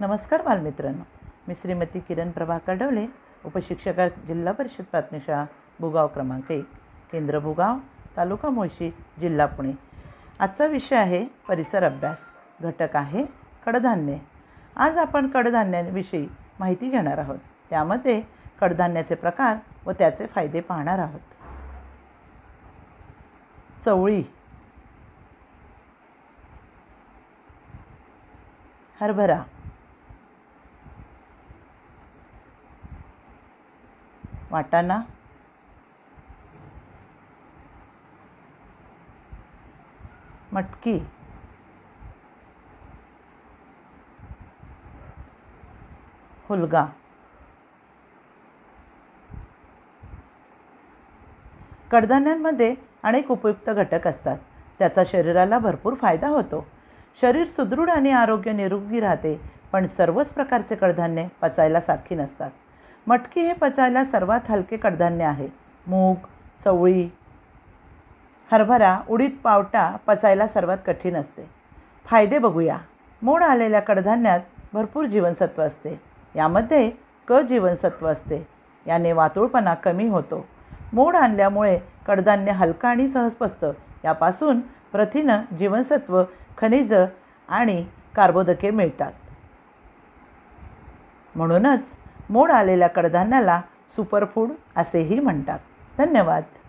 नमस्कार बालमित्रांनो, मी श्रीमती किरण प्रभाकर डवले, उपशिक्षिका, जिल्हा परिषद प्राथमिक शाळा भुगाव क्रमांक 1, केंद्र भुगाव, तालुका मुळशी, जिल्हा पुणे। आजचा विषय आहे परिसर अभ्यास। घटक आहे कडधान्ये। आज आपण कडधान्यांविषयी माहिती घेणार आहोत। त्यामध्ये कडधान्याचे प्रकार व त्याचे फायदे पाहणार आहोत। चवळी, हरभरा, वाटाणा, मटकी, हुलगा। कडधान्यांमध्ये अनेक उपयुक्त घटक असतात। त्याचा शरीराला भरपूर फायदा होतो। शरीर सुदृढ आणि आरोग्य निरोगी राहते। पण सर्वच प्रकारचे कडधान्ये पचायला सारखी नसतात। मटकी हे पचायला सर्वात हलके कडधान्य आहे। मूग, चवळी, हरभरा, उडीद, पावटा पचायला सर्वात कठीण असते। फायदे बघूया। मोड आलेल्या कडधान्यात भरपूर जीवनसत्व असते। यामध्ये क जीवनसत्व असते। याने वातुळपणा कमी होतो। मोड आणल्यामुळे कडधान्य हलका आणि सहज पचतं। यापासून प्रथिने, जीवनसत्व, खनिजे आणि कार्बोदके मिळतात। म्हणूनच मोड आलेल्या कडधान्याला सुपरफूड असेही म्हणतात। धन्यवाद।